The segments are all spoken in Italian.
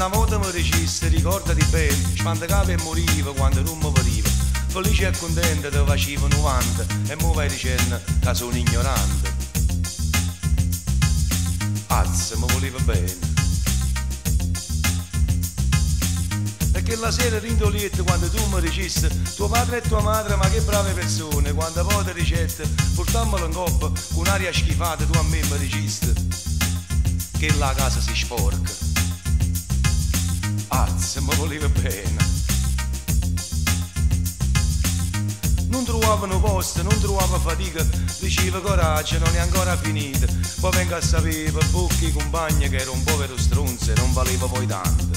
volta mi dicesse ricordati bene, spantacava e moriva quando non mi pariva. Felice e contenta te facevo 90 e mo vai dicendo che sono ignorante. Azza, mi voleva bene. E che la sera rindolietta quando tu mi dicessi tuo padre e tua madre ma che brave persone, quando poi ti ricette portammelo in coppa con aria schifata tu a me mi dicesti che la casa si sporca. Azza, mi voleva bene. Non trovavano posto, non trovava fatica, diceva coraggio, non è ancora finita. Poi venga a sapere per bocca i compagni che era un povero stronzo e non valeva poi tanto.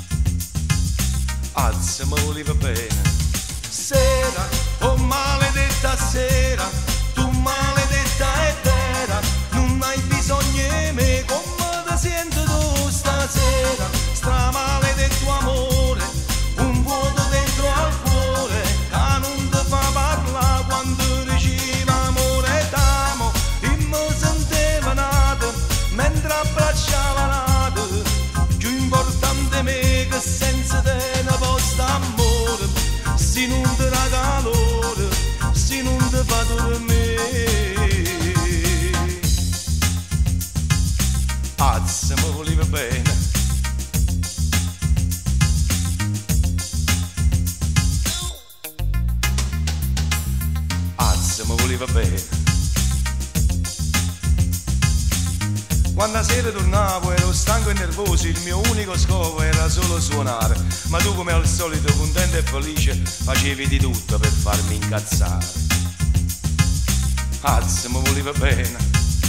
Azza, mi voleva bene. Sera, oh maledetta sera, tu maledetta e vera, non hai bisogno di me come ti sento tu stasera. Stramaledetto amore, un vuoto dentro al cuore, che non ti fa parlare quando diceva amore t'amo. E mi senteva nato, mentre abbracciava nato, più importante me che senza te ne posso amore, se non ti dà calore, se non ti fa dormire. Azza, mi voleva bene. Mi voleva bene. Quando a sera tornavo ero stanco e nervoso, il mio unico scopo era solo suonare, ma tu come al solito contento e felice facevi di tutto per farmi incazzare. Azza, mi voleva bene.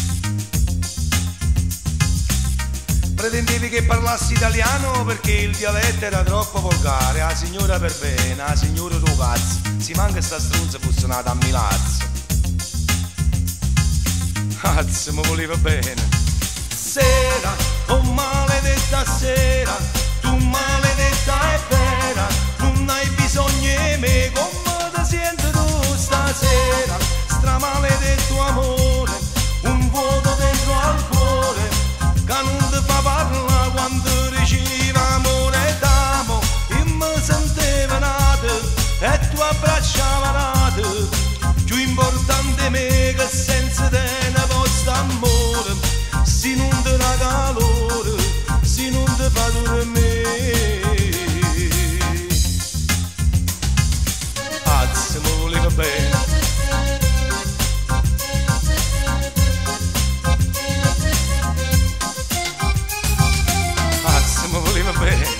Pretendevi che parlassi italiano perché il dialetto era troppo volgare. La signora per bene, la signora tuo cazzo, si manca sta stronza fosse nata a Milazzo. Azza, mi voleva bene. Sera, oh maledetta sera, tu maledetta è vera, non hai bisogno di me come ti sento tu stasera. Stramaledetto amore, un vuoto dentro al cuore, che non ti fa parlare quando diceva amore t'amo. E mi senteva nato e tu abbracciava nato, più importante me che senza te ne posso amore, se non ti dà calore, se non ti fa dormire. Azza, mi voleva bene. Azza, mi voleva bene.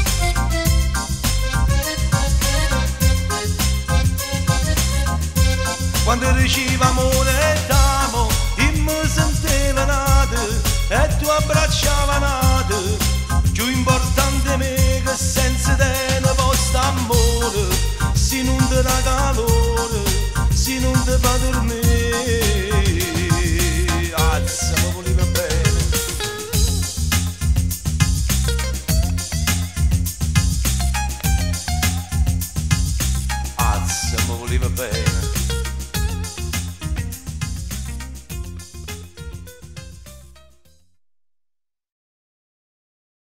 Quando diceva amore t'amo e mi senteva nato e tu abbracciava nato, più importante me che senza te ne posso amore, se non ti dà calore, se non ti fa dormire. Azza, mi voleva bene. Azza, mi voleva bene.